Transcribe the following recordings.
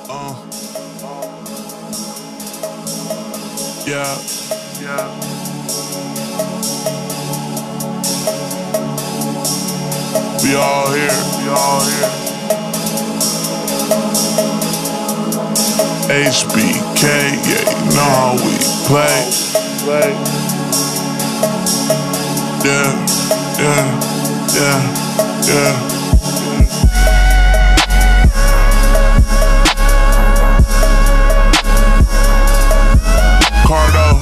Yeah. We all here. HBK, yeah, you know how we play. Yeah. Cardo.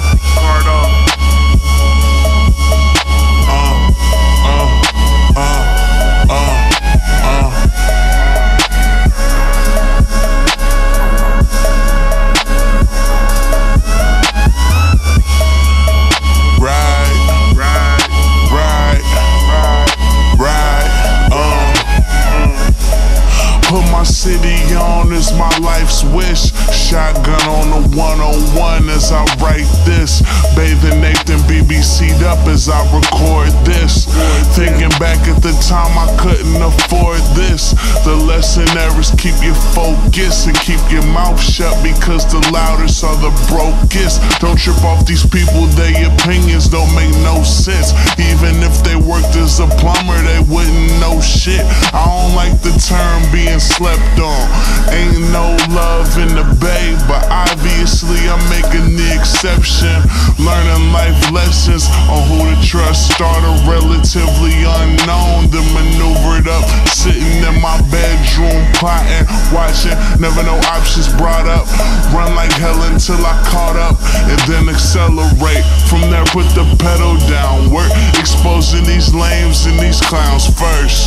Put my city on is my life's wish. Shotgun on the 101 as I write this. Bathing Nathan BBC'd up as I record this. Thinking back at the time I couldn't afford this. The lesson there is keep your focus and keep your mouth shut, because the loudest are the brokest. Don't trip off these people, their opinions don't make no sense. Even if they worked as a plumber, they wouldn't know shit. I don't like the term being slept on. Ain't no love in the bay, but obviously I'm making the exception. Learning life lessons on who to trust. Started relatively unknown, then maneuvered up. Sitting in my bedroom, plotting, watching, never no options brought up. Run like hell until I caught up, and then accelerate. From there put the pedal down. Work exposing these lames and these clowns first.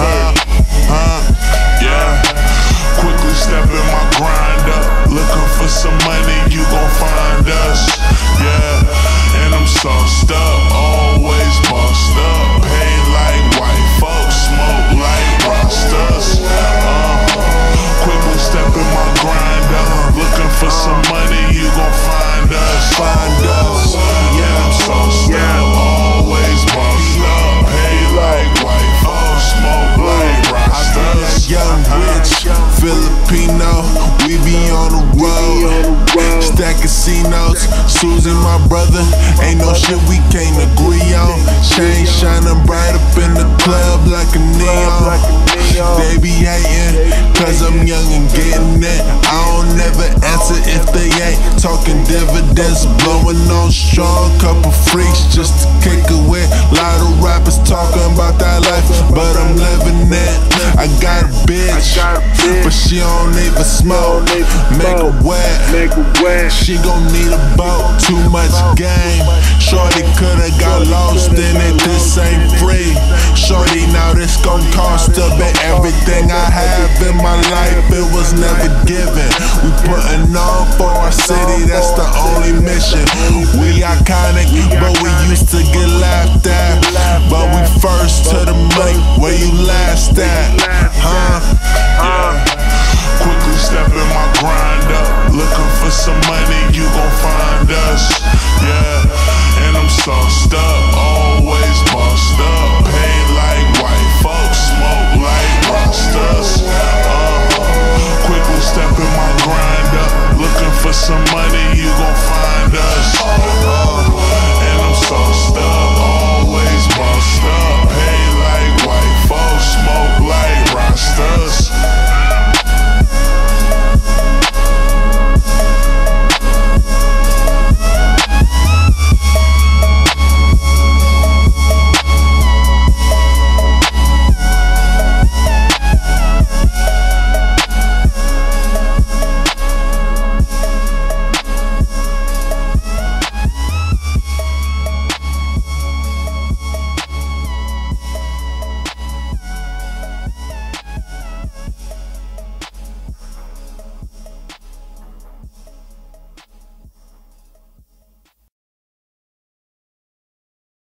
Yeah. Quickly stepping my grind up. Looking for some money, you gon' find us. Yeah. And I'm sauced up, always bossed up. Paid like white folks, smoke like rosters. Quickly stepping my grind up. Looking for some money, you gon' find us. Yeah, I'm sauced up, always bossed up. Paid like white folks, smoke like rosters. Young rich Filipino, we be on the road. Stack casinos, Susan my brother, ain't no shit we can't agree on. Chain shining bright up in the club like a neon. They be hating, cause I'm young and getting it. I don't never answer if they ain't talking dividends. Blowing on strong, couple freaks just to kick away. Lot of rappers talking about that life, but I'm living it. I got a bitch, but she don't even smoke. Make her wet, she gon' need a boat. Too much game. Shorty coulda got lost in it, this ain't free. Shorty, now this gon' cost a bit. Everything I have in my life, it was never given. We putting on for our city, that's the only mission. We iconic, but we used to get laughed at. But we first to the mic, where you last at?